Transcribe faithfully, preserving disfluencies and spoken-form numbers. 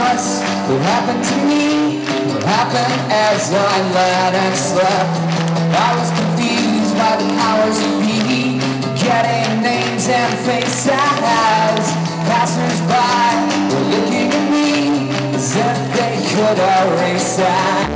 must have happened to me. What happened as I lay and slept? I was confused by the powers that be, getting names and faces. Passers-by were looking at me as if they could erase that.